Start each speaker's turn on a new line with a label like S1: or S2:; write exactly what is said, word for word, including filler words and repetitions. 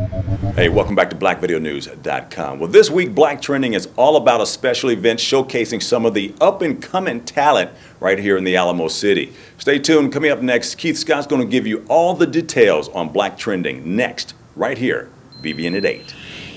S1: Hey, welcome back to black video news dot com. Well, this week, Black Trending is all about a special event showcasing some of the up-and-coming talent right here in the Alamo City. Stay tuned. Coming up next, Keith Scott's going to give you all the details on Black Trending next, right here, B B N at eight.